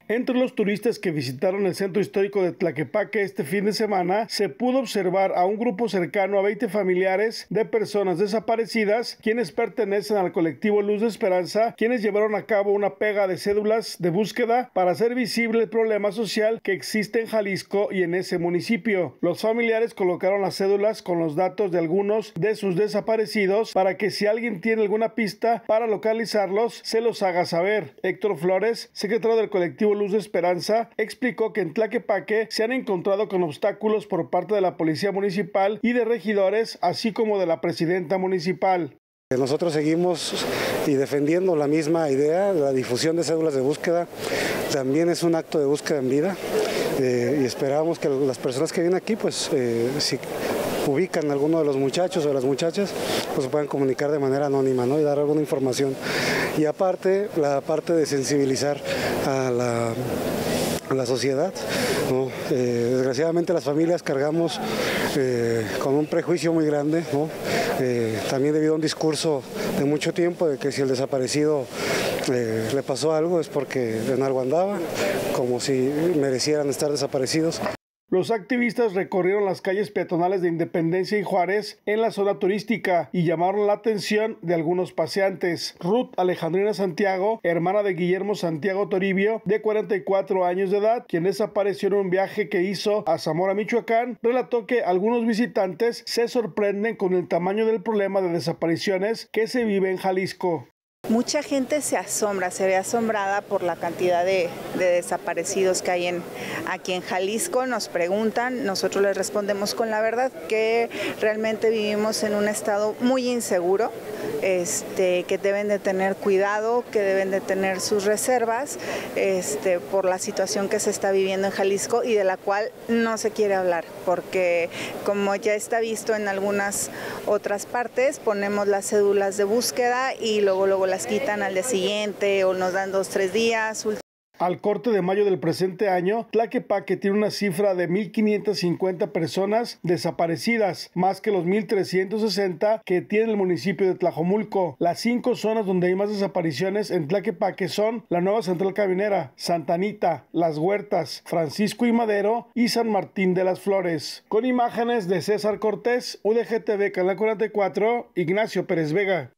Entre los turistas que visitaron el centro histórico de Tlaquepaque este fin de semana, se pudo observar a un grupo cercano a 20 familiares de personas desaparecidas, quienes pertenecen al colectivo Luz de Esperanza, quienes llevaron a cabo una pega de cédulas de búsqueda para hacer visible el problema social que existe en Jalisco y en ese municipio. Los familiares colocaron las cédulas con los datos de algunos de sus desaparecidos para que si alguien tiene alguna pista para localizarlos, se los haga saber. Héctor Flores, secretario del colectivo Luz de Esperanza, explicó que en Tlaquepaque se han encontrado con obstáculos por parte de la policía municipal y de regidores, así como de la presidenta municipal. Nosotros seguimos y defendiendo la misma idea, la difusión de cédulas de búsqueda también es un acto de búsqueda en vida y esperamos que las personas que vienen aquí, pues si ubican a alguno de los muchachos o las muchachas, pues se puedan comunicar de manera anónima, ¿no? Y dar alguna información. Y aparte, la parte de sensibilizar a la sociedad, ¿no? Desgraciadamente las familias cargamos con un prejuicio muy grande, ¿no? También debido a un discurso de mucho tiempo de que si el desaparecido le pasó algo es porque en algo andaba, como si merecieran estar desaparecidos. Los activistas recorrieron las calles peatonales de Independencia y Juárez en la zona turística y llamaron la atención de algunos paseantes. Ruth Alejandrina Santiago, hermana de Guillermo Santiago Toribio, de 44 años de edad, quien desapareció en un viaje que hizo a Zamora, Michoacán, relató que algunos visitantes se sorprenden con el tamaño del problema de desapariciones que se vive en Jalisco. Mucha gente se ve asombrada por la cantidad de desaparecidos que hay aquí en Jalisco. Nos preguntan, nosotros les respondemos con la verdad que realmente vivimos en un estado muy inseguro, que deben de tener cuidado, que deben de tener sus reservas por la situación que se está viviendo en Jalisco y de la cual no se quiere hablar, porque como ya está visto en algunas otras partes, ponemos las cédulas de búsqueda y luego las quitan al día siguiente o nos dan 2-3 días. Al corte de mayo del presente año, Tlaquepaque tiene una cifra de 1,550 personas desaparecidas, más que los 1,360 que tiene el municipio de Tlajomulco. Las 5 zonas donde hay más desapariciones en Tlaquepaque son la Nueva Central Caminera, Santa Anita, Las Huertas, Francisco y Madero y San Martín de las Flores. Con imágenes de César Cortés, UDG TV, Canal 44, Ignacio Pérez Vega.